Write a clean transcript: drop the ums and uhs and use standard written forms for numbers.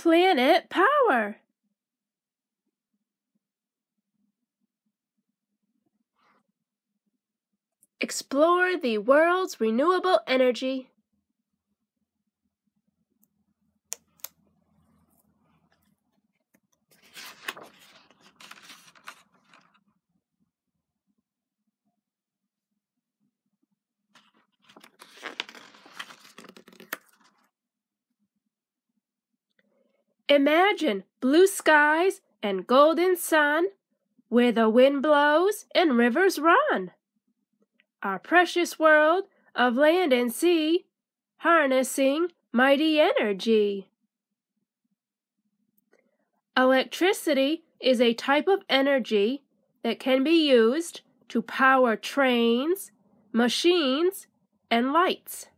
Planet Power. Explore the world's renewable energy. Imagine blue skies and golden sun, where the wind blows and rivers run. Our precious world of land and sea, harnessing mighty energy. Electricity is a type of energy that can be used to power trains, machines, and lights.